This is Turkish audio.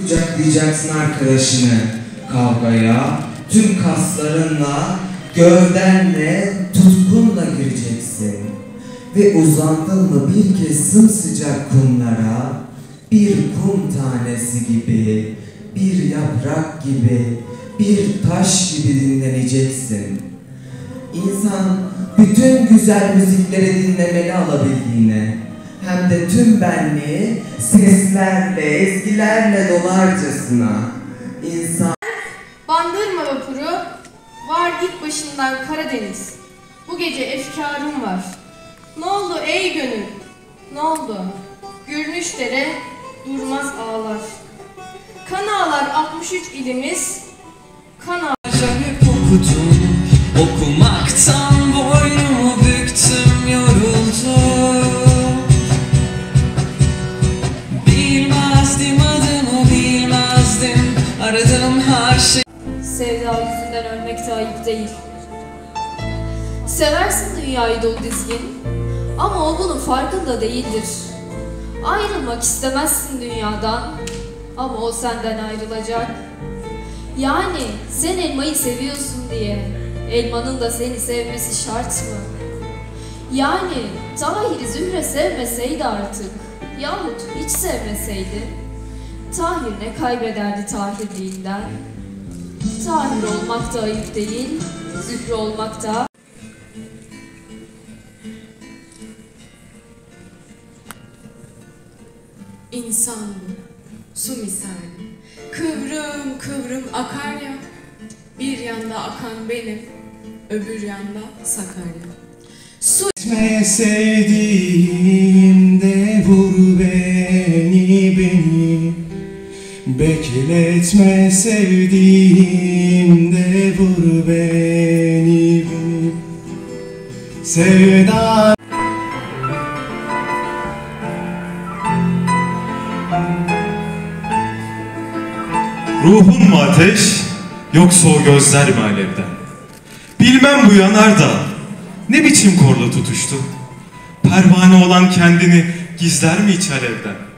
Kucaklayacaksın arkadaşını kavgaya, tüm kaslarınla, gövdenle, tutkunla gireceksin. Ve uzandın mı bir kez sımsıcak kumlara, bir kum tanesi gibi, bir yaprak gibi, bir taş gibi dinleneceksin. İnsan bütün güzel müzikleri dinlemeli alabildiğine, hem de tüm benliği seslerle, ezgilerle dolarcasına. İnsan... Bandırma vapuru, var git başından Karadeniz. Bu gece efkarım var. Ne oldu ey gönül, ne oldu? Gürmüş dere durmaz ağlar. Kan ağlar 63 ilimiz, kan ağlar. Hep okudum, okumaktan boynumu büktüm, yoruldum. Bilmezdim adını, bilmezdim, aradım her şey. Sevda yüzünden ölmek de ayıp değil. Seversin dünyayı dolu dizgin, ama o bunun farkında değildir. Ayrılmak istemezsin dünyadan, ama o senden ayrılacak. Yani sen elmayı seviyorsun diye elmanın da seni sevmesi şart mı? Yani Tahir'i Zühre sevmeseydi artık, yahut hiç sevmeseydi, Tahir ne kaybederdi Tahirliğinden? Tahir olmak da ayıp değil, Zühre olmak da. İnsan bu, su misali, kıvrım kıvrım akar ya, bir yanda akan benim, öbür yanda Sakarya. Su Etme sevdiğimde vur beni, bekletme sevdiğimde vur beni, sevda. Ruhun mu ateş, yoksa o gözler mi alevden? Bilmem bu yanar da ne biçim korla tutuştu? Pervane olan kendini gizler mi hiç alevden?